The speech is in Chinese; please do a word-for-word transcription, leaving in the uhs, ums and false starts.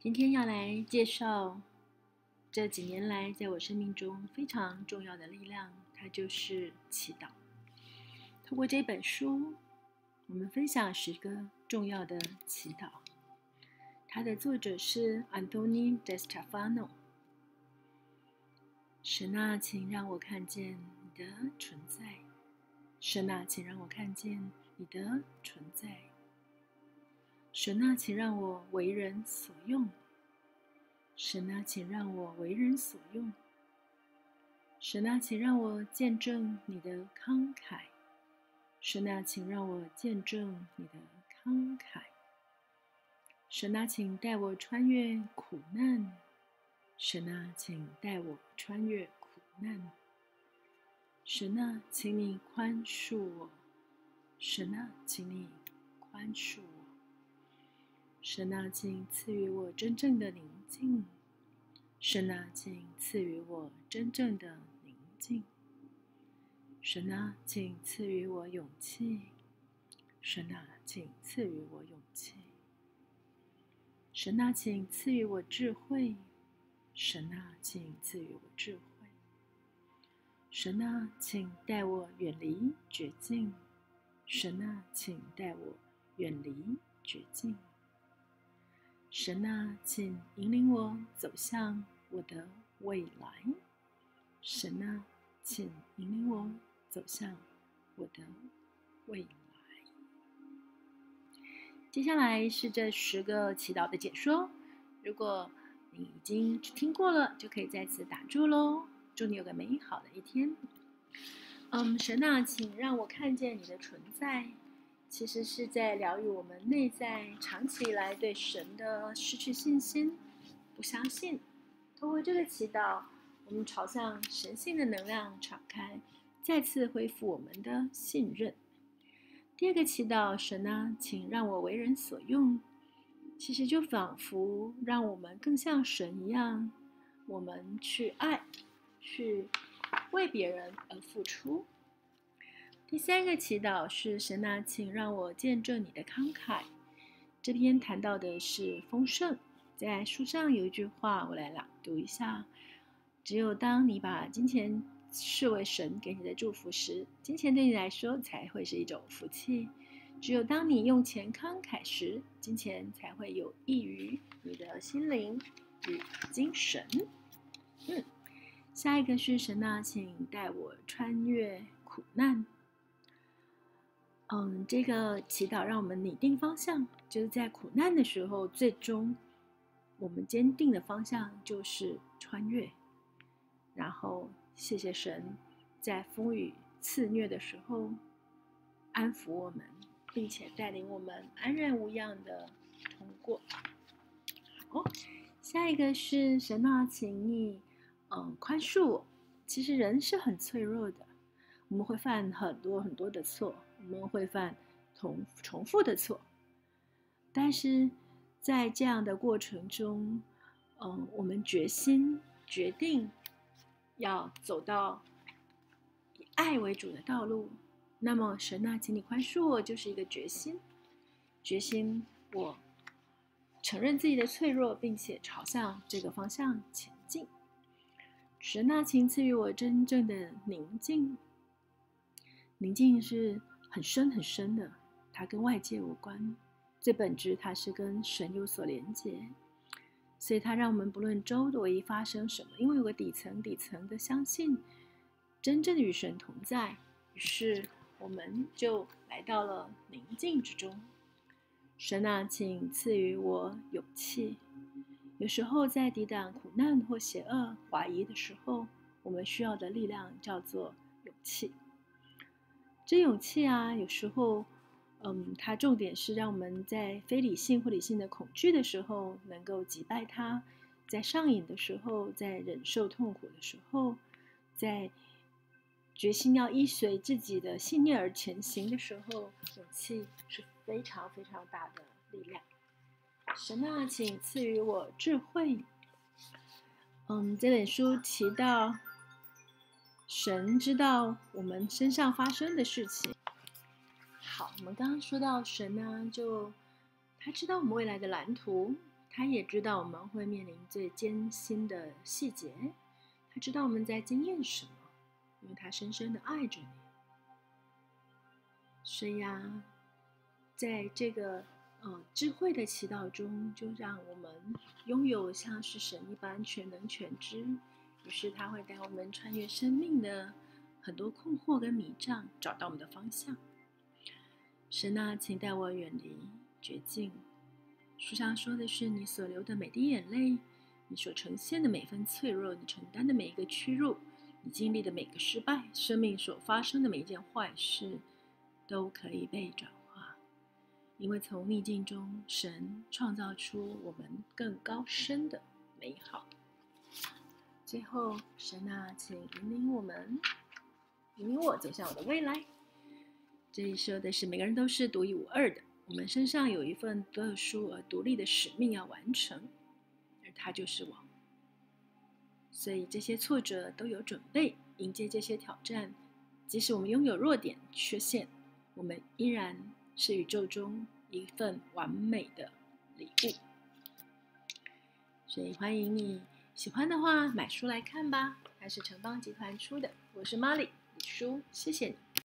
今天要来介绍这几年来在我生命中非常重要的力量，它就是祈祷。透过这本书，我们分享十个重要的祈祷。它的作者是 Anthony DeStefano。神啊，请让我看见你的存在。神啊，请让我看见你的存在。神啊，请让我为人所用。神啊，请让我为人所用。神啊，请让我见证你的慷慨。神啊，请让我见证你的慷慨。神啊，请带我穿越苦难。神啊，请带我穿越苦难。神啊，请你宽恕我。神啊，请你宽恕我。神啊，请赐予我真正的宁静。神啊，请赐予我真正的宁静。神啊，请赐予我勇气。神啊，请赐予我勇气。神啊，请赐予我智慧。神啊，请赐予我智慧。神啊，请带我远离绝境。神啊，请带我远离绝境。神啊，请引领我走向我的未来。神啊，请引领我走向我的未来。接下来是这十个祈祷的解说，如果你已经听过了，就可以在此打住咯。祝你有个美好的一天。嗯，神啊，请让我看见你的存在。其实是在疗愈我们内在长期以来对神的失去信心、不相信。通过这个祈祷，我们朝向神性的能量敞开，再次恢复我们的信任。第二个祈祷，神啊，请让我为人所用。其实就仿佛让我们更像神一样，我们去爱，去为别人而付出。第三个祈祷是神啊，请让我见证你的慷慨。这篇谈到的是丰盛，在书上有一句话，我来朗读一下：只有当你把金钱视为神给你的祝福时，金钱对你来说才会是一种福气。只有当你用钱慷慨时，金钱才会有益于你的心灵与精神。嗯，下一个是神啊，请带我穿越苦难。嗯，这个祈祷让我们拟定方向，就是在苦难的时候，最终我们坚定的方向就是穿越。然后谢谢神，在风雨肆虐的时候安抚我们，并且带领我们安然无恙的通过。好，下一个是神啊，请你嗯宽恕我。其实人是很脆弱的，我们会犯很多很多的错，我们会犯重重复的错，但是在这样的过程中，嗯，我们决心决定要走到以爱为主的道路。那么神啊，请你宽恕我，就是一个决心，决心我承认自己的脆弱，并且朝向这个方向前进。神啊，请赐予我真正的宁静。宁静是很深很深的，它跟外界无关，最本质它是跟神有所连结，所以它让我们不论周围发生什么，因为有个底层底层的相信真正的与神同在，于是我们就来到了宁静之中。神啊，请赐予我勇气。有时候在抵挡苦难或邪恶怀疑的时候，我们需要的力量叫做勇气。这勇气啊，有时候嗯，它重点是让我们在非理性或理性的恐惧的时候能够击败它，在上瘾的时候，在忍受痛苦的时候，在决心要依随自己的信念而前行的时候，勇气是非常非常大的力量。神啊，请赐予我智慧。嗯，这本书提到神知道我们身上发生的事情。好，我们刚刚说到神呢，就他知道我们未来的蓝图， 他也知道我们会面临最艰辛的细节，他知道我们在经验什么，因为他深深的爱着你。所以啊，在这个呃智慧的祈祷中，就让我们拥有像是神一般全能全知。于是他会带我们穿越生命的很多困惑跟迷障，找到我们的方向。神啊，请带我远离绝境。书上说的是，你所流的每滴眼泪，你所呈现的每份脆弱，你承担的每一个屈辱，你经历的每个失败，生命所发生的每一件坏事，都可以被转化。因为从逆境中，神创造出我们更高深的美好。最后，神啊，请引领我们，引领我走向我的未来。这里说的是，每个人都是独一无二的，我们身上有一份特殊而独立的使命要完成，而它就是我。所以这些挫折都有准备迎接这些挑战，即使我们拥有弱点、缺陷，我们依然是宇宙中一份完美的礼物。所以欢迎你喜欢的话买书来看吧，它是城邦集团出的。我是 Molly 李叔，谢谢你。